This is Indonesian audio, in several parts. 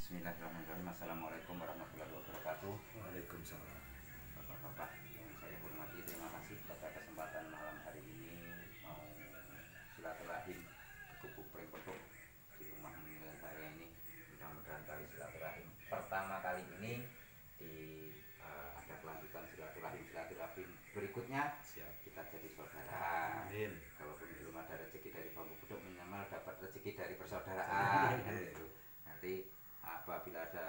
Bismillahirrahmanirrahim. Assalamualaikum warahmatullahi wabarakatuh. Waalaikumsalam. Bapak-bapak yang saya hormati, terima kasih pada kesempatan malam hari ini mau silaturahim ke Gubuk Pring Petuk di rumah meninggal saya ini. Mudah-mudahan kali silaturahim pertama kali ini di ada kelanjutan silaturahim berikutnya. Siap. Kita jadi saudara. Amin. Kalaupun belum ada rezeki dari bambu beduk, minimal dapat rezeki dari persaudaraan. Gitu. Nanti apabila ada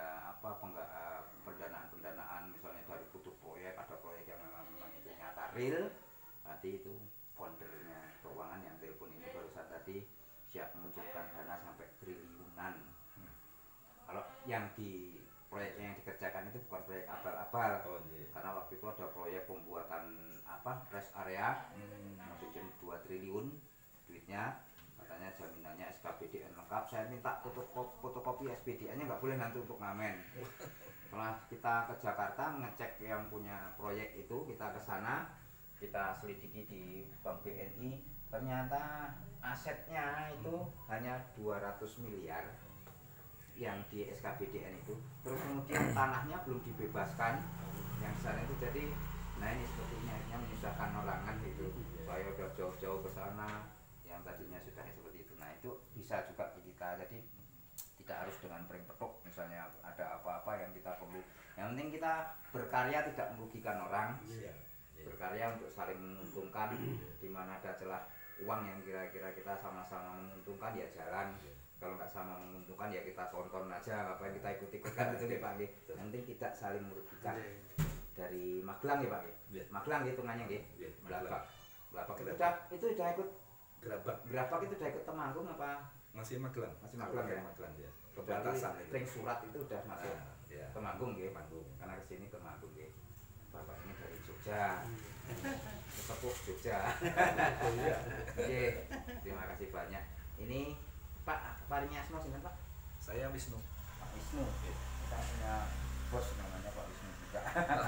pendanaan misalnya dari butuh proyek, ada proyek yang memang itu nyata real, nanti itu foundernya keuangan yang telepon ini barusan tadi siap mengucurkan dana sampai triliunan. Kalau yang di proyeknya yang dikerjakan itu bukan proyek abal-abal, karena waktu itu ada proyek pembuatan rest area, mungkin 2 triliun duitnya. Katanya jaminannya SKPDN lengkap. Saya minta fotokopi SPDN-nya, nggak boleh nanti untuk ngamen. Setelah kita ke Jakarta ngecek yang punya proyek itu, kita ke sana, kita selidiki di Bank BNI, ternyata asetnya itu hanya 200 miliar yang di SKPDN itu. Terus kemudian tanahnya belum dibebaskan yang di sana itu. Jadi nah ini sepertinya menyusahkan orang kan gitu. Saya udah jauh-jauh ke sana yang tadinya sudah seperti itu. Nah itu bisa juga di kita, jadi tidak harus dengan Pring Petuk. Misalnya ada apa-apa yang kita perlu, yang penting kita berkarya tidak merugikan orang, berkarya untuk saling menguntungkan. Di mana ada celah uang yang kira-kira kita sama-sama menguntungkan, ya jalan. Kalau nggak sama menguntungkan ya kita tonton aja, apa yang kita ikut-ikutkan itu ya Pak. Yang penting tidak saling merugikan. Dari Magelang ya Pak. Magelang hitungannya nggih. Belabak itu udah ikut Gerabak itu udah ikut Temanggung apa? Masih Magelang. Masih Magelang ya. Magelang ya. Perbatasan Pring Surat itu udah masuk ya. Temanggung ya. Karena kesini Temanggung ya. Bapak ini dari Jogja. Sesepuh Jogja. Oke, terima kasih banyak. Ini Pak Parinya semua sini Pak. Saya Wisnu. Pak Wisnu. Kita punya bos namanya Pak Wisnu juga.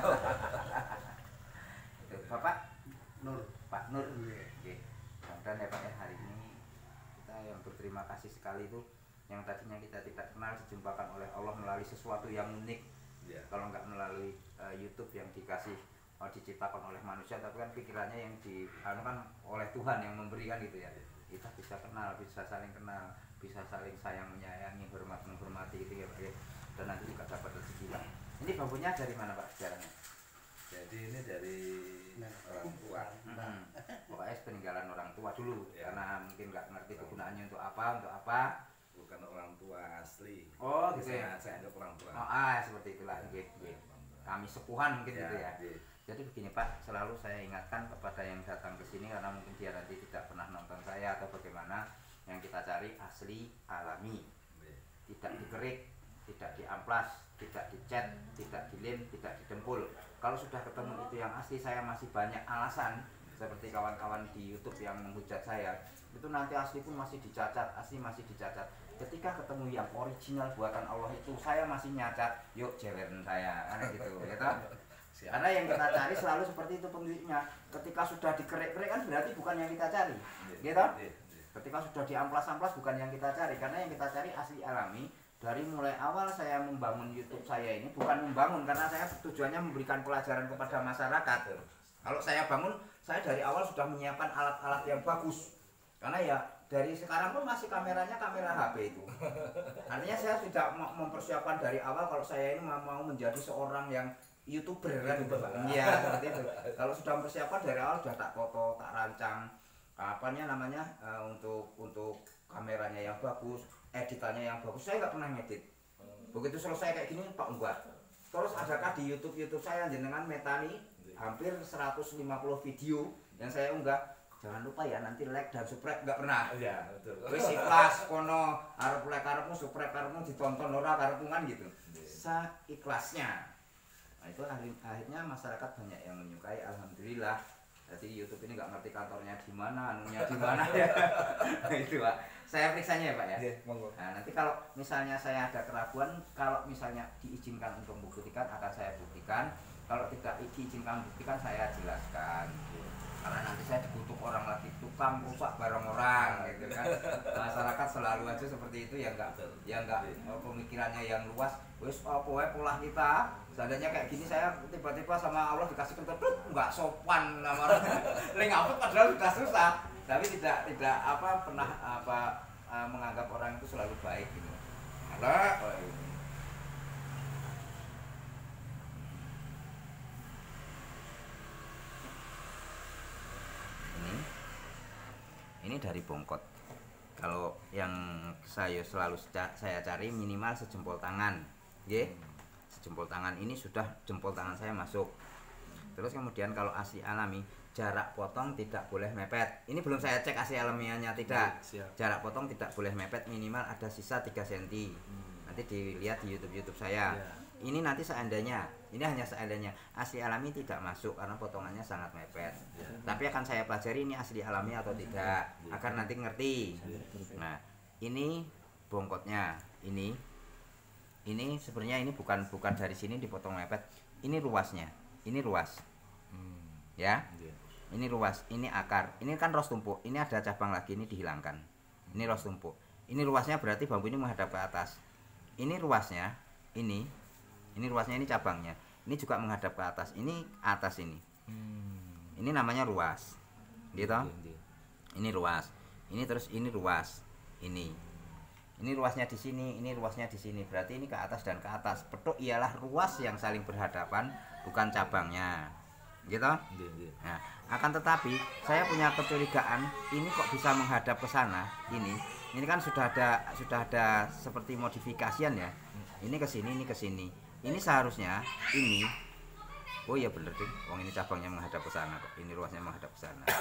Bapak Nur. Pak Nur. Oke. Dan ya Pak ya, hari ini kita yang berterima kasih sekali itu, yang tadinya kita tidak kenal dijumpakan oleh Allah melalui sesuatu yang unik. Kalau nggak melalui YouTube yang diciptakan oleh manusia, tapi kan pikirannya yang kan oleh Tuhan yang memberikan gitu ya. Kita bisa kenal, bisa saling kenal, bisa saling sayang menyayangi, hormat menghormati gitu ya Pak ya. Dan nanti juga dapat rezeki Pak. Ini bambunya dari mana Pak sejarahnya? Jadi ini dari orang tua. Pokoknya peninggalan orang tua dulu ya. Karena mungkin nggak ngerti kegunaannya untuk apa. Bukan orang tua asli. Oh gitu ya. Saya anggap orang tua. Seperti itulah. Kami sepuhan mungkin gitu ya. Jadi begini Pak, selalu saya ingatkan kepada yang datang ke sini, karena mungkin dia nanti tidak pernah nonton saya atau bagaimana, yang kita cari asli, alami, tidak dikerik, tidak diamplas, tidak dicat, tidak dilem, tidak didempul. Kalau sudah ketemu itu yang asli, saya masih banyak alasan, seperti kawan-kawan di YouTube yang menghujat saya, itu nanti asli pun masih dicacat, asli masih dicacat. Ketika ketemu yang original buatan Allah itu, saya masih nyacat, yuk jeweran saya, karena gitu, gitu. Karena yang kita cari selalu seperti itu pemiliknya. Ketika sudah dikerek-kerek kan berarti bukan yang kita cari, gitu. Ketika sudah diamplas-amplas bukan yang kita cari, karena yang kita cari asli alami. Dari mulai awal saya membangun YouTube saya ini bukan membangun, karena saya tujuannya memberikan pelajaran kepada masyarakat. Kalau saya bangun, saya dari awal sudah menyiapkan alat-alat yang bagus. Karena ya dari sekarang pun masih kameranya kamera HP itu. Artinya saya tidak mempersiapkan dari awal kalau saya ini mau menjadi seorang yang YouTuber kan gitu Pak. Iya, seperti itu. Kalau sudah mempersiapkan dari awal sudah tak foto, tak rancang untuk kameranya yang bagus, editannya yang bagus. Saya nggak pernah ngedit. Begitu selesai kayak gini Pak unggah. Terus adakah di YouTube saya jenengan metani hampir 150 video yang saya unggah. Jangan lupa ya nanti like dan subscribe, nggak pernah. Iya, betul. Wis ikhlas kono arep like karepmu, subscribe karepmu, ditonton ora karepmu kan gitu. Seikhlasnya. Nah itu akhirnya masyarakat banyak yang menyukai, alhamdulillah. Jadi YouTube ini nggak ngerti kantornya di mana, anunya di mana ya. Itu Pak. Saya periksanya ya Pak ya. Nah, nanti kalau misalnya saya ada keraguan, kalau misalnya diizinkan untuk membuktikan akan saya buktikan. Kalau tidak diizinkan membuktikan saya jelaskan. karena nanti saya dikutuk orang lagi, tukang rusak barang orang gitu kan. Masyarakat selalu aja seperti itu ya enggak pemikirannya yang luas. Wis apa wae pola kita, seandainya kayak gini saya tiba-tiba sama Allah dikasih kentut enggak sopan nama orang. Leng ngapet padahal sudah susah, tapi tidak pernah menganggap orang itu selalu baik gitu. Ada ini dari bongkot. Kalau yang saya selalu saya cari minimal sejempol tangan, sejempol tangan ini sudah jempol tangan saya masuk. Terus kemudian kalau asli alami jarak potong tidak boleh mepet. Ini belum saya cek asli alamiahnya tidak. Jarak potong tidak boleh mepet, minimal ada sisa 3 cm. Nanti dilihat di YouTube saya. Ini nanti seandainya, ini hanya seandainya asli alami tidak masuk karena potongannya sangat mepet. Tapi akan saya pelajari ini asli alami atau tidak, agar nanti ngerti. Nah, ini bongkotnya, ini sebenarnya ini bukan dari sini dipotong mepet. Ini ruasnya, ini ruas, ya. Ini ruas, ini akar, ini kan ros tumpuk. Ini ada cabang lagi, ini dihilangkan. Ini ros tumpuk. Ini ruasnya berarti bambu ini menghadap ke atas. Ini ruasnya, ini ruasnya, ini cabangnya. Ini juga menghadap ke atas. Ini atas ini. Ini namanya ruas. Gitu. Ini ruas. Ini terus ini ruas. Ini ruasnya di sini, ini ruasnya di sini. Berarti ini ke atas dan ke atas. Petuk ialah ruas yang saling berhadapan, bukan cabangnya. Gitu. Nah, akan tetapi saya punya kecurigaan, ini kok bisa menghadap ke sana. Ini kan sudah ada seperti modifikasian ya. Ini ke sini, ini ke sini. Ini seharusnya ini, oh iya bener deh, wong ini cabangnya menghadap ke sana kok, ini ruasnya menghadap ke sana.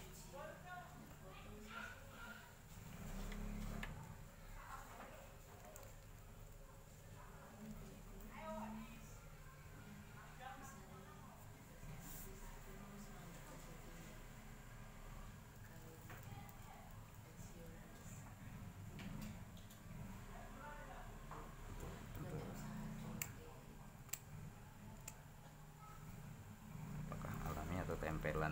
Tempelan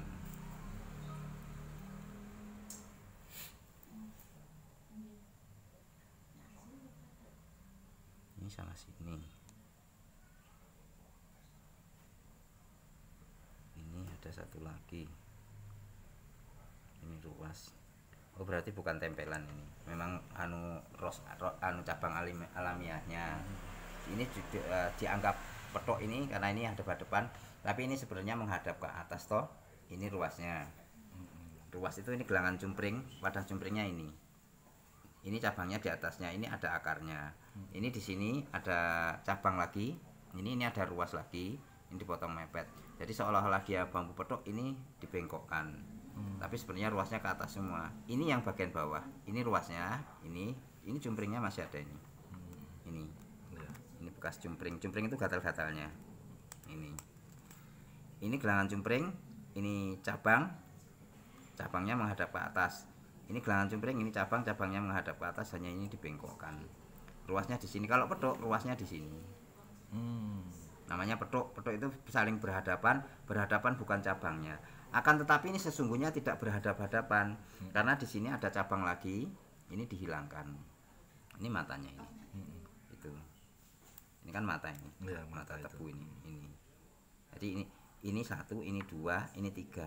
ini sama sini, ini ada satu lagi, ini ruas. Oh berarti bukan tempelan, ini memang anu cabang alamiahnya. Ini dianggap petok ini karena ini hadap depan. Tapi ini sebenarnya menghadap ke atas toh. Ini ruasnya. Ruas itu ini gelangan cumpring, wadah cumpringnya ini. Ini cabangnya di atasnya, ini ada akarnya. Ini di sini ada cabang lagi. Ini ada ruas lagi. Ini dipotong mepet. Jadi seolah-olah dia bambu petok ini dibengkokkan. Tapi sebenarnya ruasnya ke atas semua. Ini yang bagian bawah. Ini ruasnya, ini cumpringnya masih ada ini. Ini bekas cumpring. Cumpring itu gatal-gatalnya. Ini gelangan cumpring, ini cabangnya menghadap ke atas. Ini gelangan cumpring, ini cabangnya menghadap ke atas, hanya ini dibengkokkan. Ruasnya di sini. Kalau petuk, ruasnya di sini. Namanya petuk. Petuk itu saling berhadapan bukan cabangnya. Akan tetapi ini sesungguhnya tidak berhadap-hadapan, karena di sini ada cabang lagi, ini dihilangkan. Ini matanya ini. Itu. Ini kan mata ini. Ya, mata tebu ini. Jadi ini 1, ini 2, ini 3.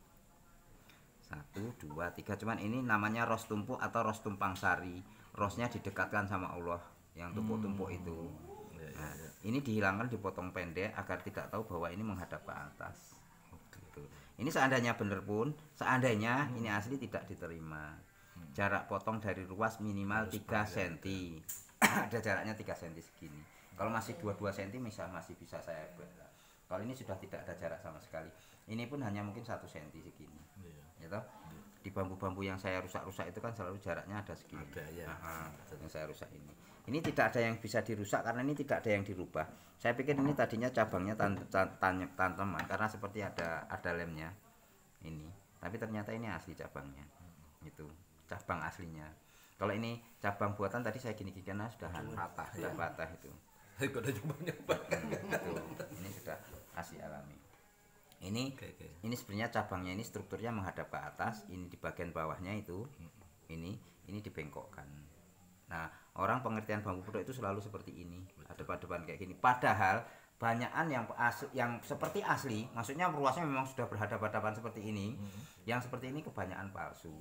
1, 2, 3. Cuman ini namanya ros tumpuk atau ros tumpang sari. Rosnya didekatkan sama Allah yang tumpuk-tumpuk itu. Nah, ini dihilangkan, dipotong pendek agar tidak tahu bahwa ini menghadap ke atas. Gitu. Ini seandainya benar pun, seandainya ini asli tidak diterima. Jarak potong dari ruas minimal 3 cm. Ada jaraknya 3 cm segini. Kalau masih 2 cm masih bisa saya bela. Kalau ini sudah tidak ada jarak sama sekali. Ini pun hanya mungkin 1 cm segini. Ya toh? Di bambu-bambu yang saya rusak-rusak itu kan selalu jaraknya ada segini. Yang saya rusak ini. Ini tidak ada yang bisa dirusak karena ini tidak ada yang dirubah. Saya pikir ini tadinya cabangnya tanteman karena seperti ada lemnya. Ini. Tapi ternyata ini asli cabangnya. Itu cabang aslinya. Kalau ini cabang buatan tadi saya gini-gini karena sudah patah itu. Kok udah coba-coba. Ini sudah asli alami. Ini ini sebenarnya cabangnya ini strukturnya menghadap ke atas, ini di bagian bawahnya itu ini dibengkokkan. Nah, orang pengertian bambu petok itu selalu seperti ini, hadap-hadapan kayak gini. Padahal banyakan yang seperti asli, maksudnya ruasnya memang sudah berhadap-hadapan seperti ini. Yang seperti ini kebanyakan palsu.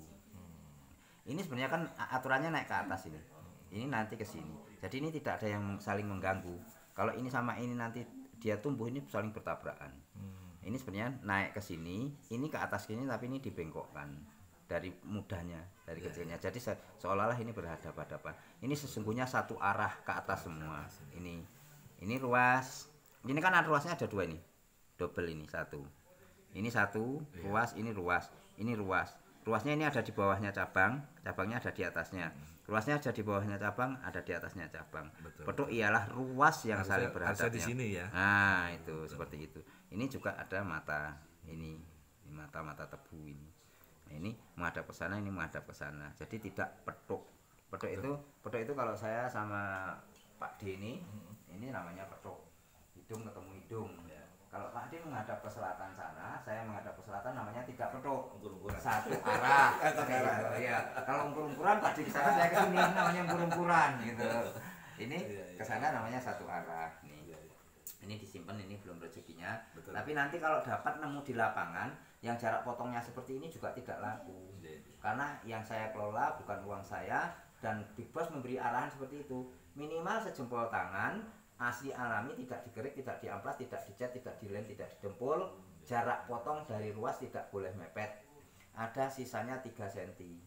Ini sebenarnya kan aturannya naik ke atas ini. Ini nanti ke sini. Jadi ini tidak ada yang saling mengganggu. Kalau ini sama ini nanti dia tumbuh, ini saling bertabrakan. Ini sebenarnya naik ke sini, ini ke atas sini, tapi ini dibengkokkan dari mudanya, dari kecilnya. Jadi seolah-olah ini berhadapan-hadapan. Ini sesungguhnya satu arah ke atas semua. Ini ruas. Ini kan ruasnya ada dua ini. Double ini satu. Ini satu ruas, ini ruas. Ini ruas. Ruasnya ini ada di bawahnya cabang, cabangnya ada di atasnya. Ruasnya ada di bawahnya cabang, ada di atasnya cabang. Petuk ialah ruas yang saling berhadapan. Di sini ya. Nah, itu seperti itu. Ini juga ada mata. Ini mata tebu ini. Nah, ini menghadap ke sana, ini menghadap ke sana. Jadi tidak petuk. Petuk itu kalau saya sama Pak D ini namanya petuk. Hidung ketemu hidung. Kalau Pak D menghadap ke selatan sana, saya menghadap ke selatan, namanya tidak petuk. Satu arah. Ya, kalau ukur-ukuran Pak D ke sana, saya ke sini, namanya ukur-ukuran gitu. Ini ke sana namanya satu arah. Nih. Ini disimpan, ini belum rezekinya. Tapi nanti kalau dapat nemu di lapangan yang jarak potongnya seperti ini juga tidak laku. Karena yang saya kelola bukan uang saya, dan Big Boss memberi arahan seperti itu. Minimal sejempol tangan, asli alami, tidak digerik, tidak diamplas, tidak dicat, tidak dilem, tidak didempul. Jarak potong dari ruas tidak boleh mepet. Ada sisanya 3 cm.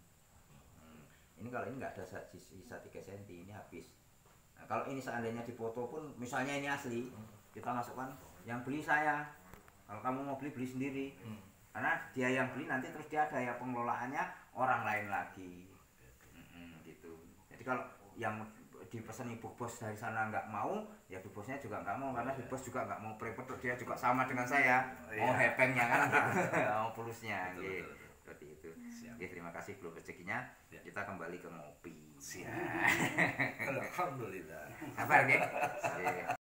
Ini kalau ini nggak ada sisa 3 cm, ini habis. Nah, kalau ini seandainya dipoto pun, misalnya ini asli, kita masukkan yang beli saya. Kalau kamu mau beli sendiri. Karena dia yang beli nanti terus dia ada ya pengelolaannya orang lain lagi. Gitu. Jadi kalau yang dipesan ibu bos dari sana nggak mau, ya ibu bosnya juga nggak mau, karena ibu bos juga nggak mau prepot, dia juga sama dengan saya, mau hepengnya kan, mau pulusnya, gitu. Seperti itu. Oke, terima kasih belum rezekinya. Kita kembali ke ngopi. Alhamdulillah. Sabar,